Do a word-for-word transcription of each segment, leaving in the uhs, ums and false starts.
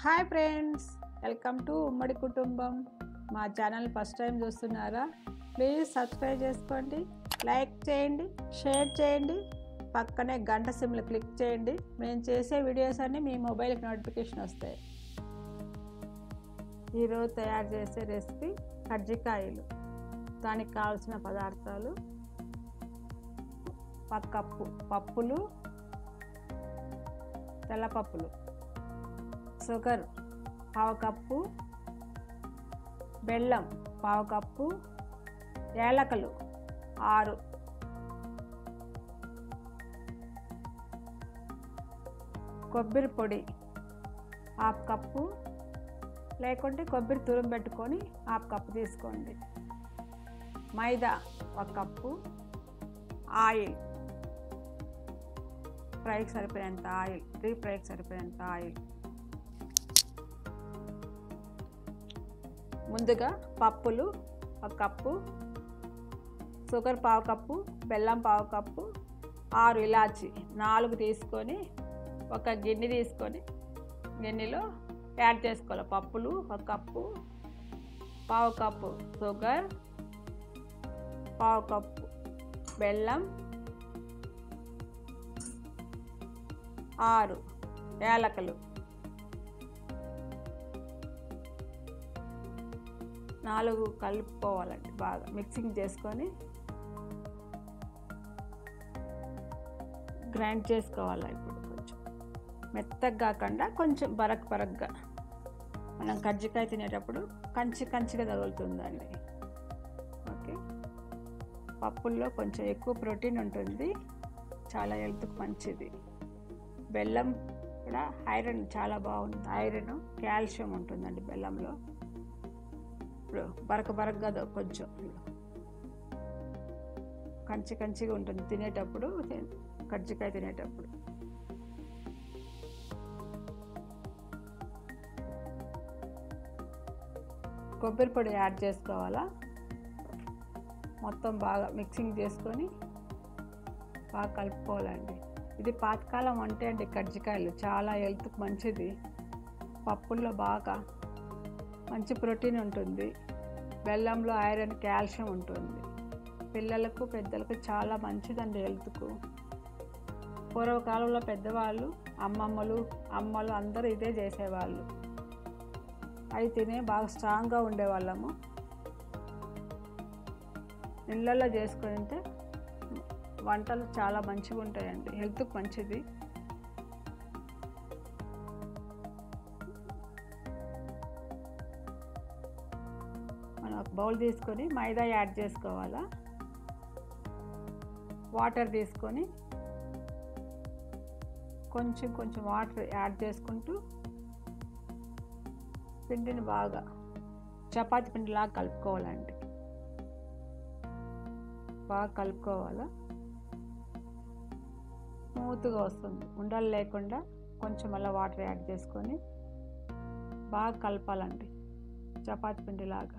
Hi friends, welcome to Ummadi Kutumbam. మా channel first time చూస్తున్నారా? Please subscribe చేసుకోండి, లైక్ చేయండి, షేర్ చేయండి, పక్కనే గంట సింబల్ క్లిక్ చేయండి. మేము చేసే వీడియోస్ అన్నీ మీ మొబైల్కి నోటిఫికేషన్ వస్తాయి. ఈరోజు తయారు చేసే రెసిపీ కజ్జికాయలు. దానికి కావాల్సిన పదార్థాలు: ఒక కప్పు పప్పులు, తెల్లపప్పులు, షుగర్ పావు కప్పు, బెల్లం పావు కప్పు, యాలకులు ఆరు, కొబ్బరి పొడి హాఫ్ కప్పు, లేకుంటే కొబ్బరి తురుము పెట్టుకొని హాఫ్ కప్పు తీసుకోండి. మైదా ఒక కప్పు, ఆయిల్ ఫ్రైకి సరిపోయేంత ఆయిల్, డీప్ ఫ్రైకి సరిపోయేంత ఆయిల్. ముందుగా పప్పులు ఒక కప్పు, షుగర్ పావు కప్పు, బెల్లం పావు కప్పు, ఆరు ఇలాచి నాలుగు తీసుకొని ఒక గిన్నె తీసుకొని గిన్నెలో యాడ్ చేసుకోవాలి. పప్పులు ఒక కప్పు, పావు కప్పు షుగర్, పావు కప్పు బెల్లం, ఆరు యాలకులు, నాలుగు కలుపుకోవాలండి. బాగా మిక్సింగ్ చేసుకొని గ్రైండ్ చేసుకోవాలి. ఇప్పుడు కొంచెం మెత్తగా కాకుండా కొంచెం బరక్ బరక్గా, మనం కజ్జికాయ తినేటప్పుడు కంచి కంచిగా తగులుతుందండి. ఓకే, పప్పుల్లో కొంచెం ఎక్కువ ప్రోటీన్ ఉంటుంది, చాలా హెల్త్కి మంచిది. బెల్లం కూడా ఐరన్ చాలా బాగుంటుంది, ఐరన్ కాల్షియం ఉంటుందండి బెల్లంలో. ఇప్పుడు బరక బరకగా కొంచెం కంచి కంచిగా ఉంటుంది తినేటప్పుడు, కజ్జికాయ తినేటప్పుడు. కొబ్బరి పొడి యాడ్ చేసుకోవాలా. మొత్తం బాగా మిక్సింగ్ చేసుకొని బాగా కలుపుకోవాలండి. ఇది పాతకాలం వంటే అండి కజ్జికాయలు, చాలా హెల్త్కి మంచిది. పప్పుల్లో బాగా మంచి ప్రోటీన్ ఉంటుంది, బెల్లంలో ఐరన్ కాల్షియం ఉంటుంది. పిల్లలకు పెద్దలకు చాలా మంచిదండి హెల్త్కు. పూర్వకాలంలో పెద్దవాళ్ళు, అమ్మమ్మలు, అమ్మలు అందరూ ఇదే చేసేవాళ్ళు. అవి తినే బాగా స్ట్రాంగ్గా ఉండేవాళ్ళము. ఇళ్ళల్లో చేసుకొని తింటే వంటలు చాలా మంచిగా ఉంటాయండి, హెల్త్కి మంచిది. మనం ఒక బౌల్ తీసుకొని మైదా యాడ్ చేసుకోవాలా. వాటర్ తీసుకొని కొంచెం కొంచెం వాటర్ యాడ్ చేసుకుంటూ పిండిని బాగా చపాతి పిండిలాగా కలుపుకోవాలండి. బాగా కలుపుకోవాలా, స్మూత్గా వస్తుంది. ఉండలు లేకుండా కొంచెం అలా వాటర్ యాడ్ చేసుకొని బాగా కలపాలండి, చపాతి పిండిలాగా.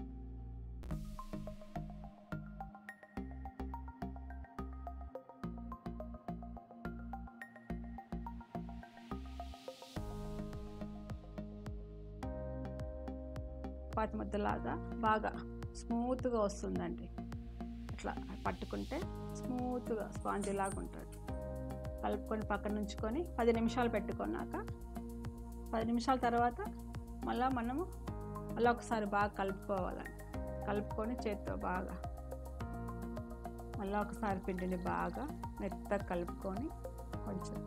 చపాతి ముద్దలాగా బాగా స్మూత్గా వస్తుందండి. ఇట్లా పట్టుకుంటే స్మూత్గా స్పాంజీ లాగా ఉంటుంది. కలుపుకొని పక్కన ఉంచుకొని పది నిమిషాలు పెట్టుకున్నాక, పది నిమిషాల తర్వాత మళ్ళీ మనము మళ్ళీ ఒకసారి బాగా కలుపుకోవాలండి. కలుపుకొని చేతితో బాగా మళ్ళీ ఒకసారి పిండిని బాగా మెత్తగా కలుపుకొని కొంచెం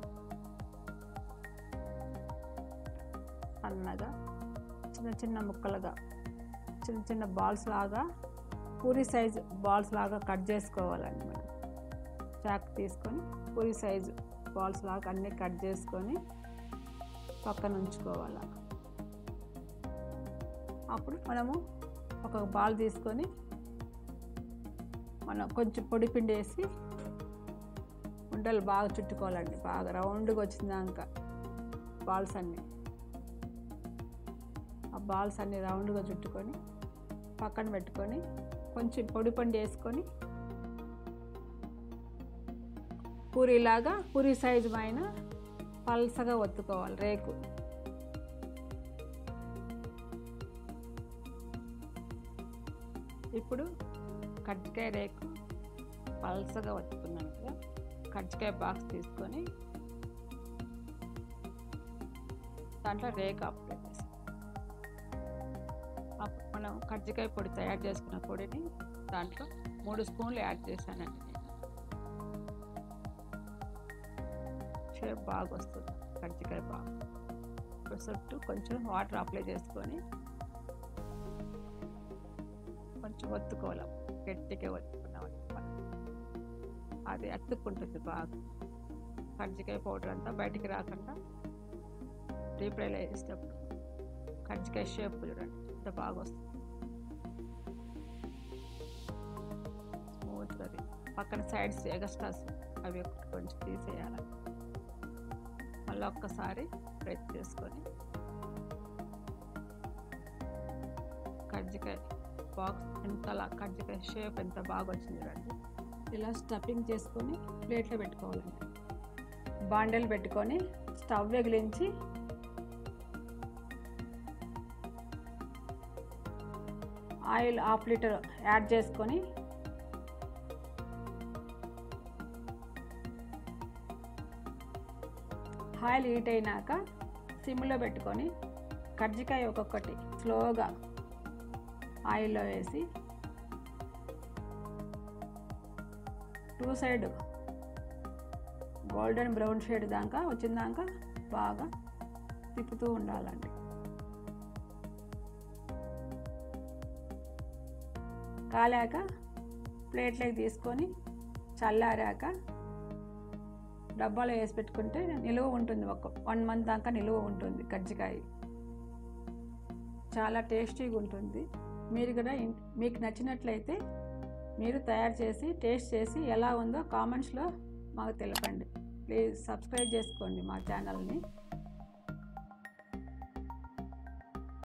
సన్నగా చిన్న చిన్న ముక్కలుగా, చిన్న చిన్న బాల్స్ లాగా, పూరి సైజు బాల్స్ లాగా కట్ చేసుకోవాలండి. మనం చాక్ తీసుకొని పూరి సైజు బాల్స్ లాగా అన్నీ కట్ చేసుకొని పక్కన ఉంచుకోవాలి. అప్పుడు మనము ఒక బాల్ తీసుకొని మనం కొంచెం పొడి పిండి వేసి ఉండలు బాగా చుట్టుకోవాలండి. బాగా రౌండ్గా వచ్చిందాక బాల్స్ అన్నీ, ఆ బాల్స్ అన్నీ రౌండ్గా చుట్టుకొని పక్కన పెట్టుకొని కొంచెం పొడి పండు వేసుకొని పూరిలాగా పూరి సైజు పైన పల్సగా ఒత్తుకోవాలి. రేకు ఇప్పుడు కజ్జికాయ రేకు పల్సగా వత్తుకున్నాను కదా, కజ్జికాయ బాక్స్ తీసుకొని దాంట్లో రేకు అప్లై చేస్తాం. అప్పుడు మనం కజ్జికాయ పొడి తయారు చేసుకున్న పొడిని దాంట్లో మూడు స్పూన్లు యాడ్ చేశానండి నేను. షేప్ బాగా వస్తుంది కజ్జికాయ బాగా. ఇప్పుడు చుట్టూ కొంచెం వాటర్ అప్లై చేసుకొని కొంచెం ఒత్తుకోవాలి, గట్టిగా ఒత్తుకున్నామండి మనం. అది అతుక్కుంటుంది బాగా. కజ్జికాయ పౌడర్ అంతా బయటికి రాకుండా డీప్ ఫ్రైలో వేసేటప్పుడు కజ్జికాయ షేప్ చూడండి ఎంత బాగా వస్తుంది, స్మూత్గా. అది పక్కన సైడ్స్ ఎగస్ట్రాస్ అవి కొంచెం తీసేయాలి. మళ్ళీ ఒక్కసారి ప్రెస్ చేసుకొని కజ్జికాయ బాక్స్ ఎంతలా కజ్జికాయ షేప్ ఎంత బాగా వచ్చింది చూడండి. ఇలా స్టఫింగ్ చేసుకొని ప్లేట్లో పెట్టుకోవాలండి. బాండెలు పెట్టుకొని స్టవ్ వెగిలించి ఆయిల్ హాఫ్ లీటర్ యాడ్ చేసుకొని ఆయిల్ హీట్ అయినాక సిమ్లో పెట్టుకొని కజ్జికాయ ఒక్కొక్కటి స్లోగా ఆయిల్లో వేసి two side golden brown shade దాకా వచ్చిందాక బాగా తిప్పుతూ ఉండాలండి. కాలాక ప్లేట్లోకి తీసుకొని చల్లారాక డబ్బాలో వేసి పెట్టుకుంటే నిలువ ఉంటుంది. ఒక వన్ మంత్ దాకా నిలువ ఉంటుంది కజ్జికాయ. చాలా టేస్టీగా ఉంటుంది. మీరు కూడా మీకు నచ్చినట్లయితే మీరు తయారు చేసి టేస్ట్ చేసి ఎలా ఉందో కామెంట్స్లో మాకు తెలపండి. ప్లీజ్ సబ్స్క్రైబ్ చేసుకోండి మా ఛానల్ని.